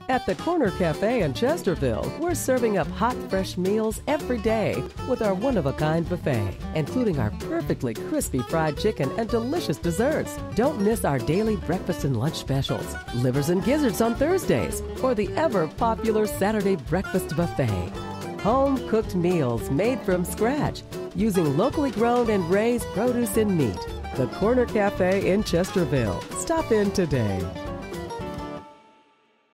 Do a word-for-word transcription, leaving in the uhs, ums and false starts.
At the Korner Cafe in Chesterville, we're serving up hot, fresh meals every day with our one-of-a-kind buffet, including our perfectly crispy fried chicken and delicious desserts. Don't miss our daily breakfast and lunch specials, livers and gizzards on Thursdays, or the ever-popular Saturday breakfast buffet. Home-cooked meals made from scratch, using locally grown and raised produce and meat. The Korner Cafe in Chesterville. Stop in today.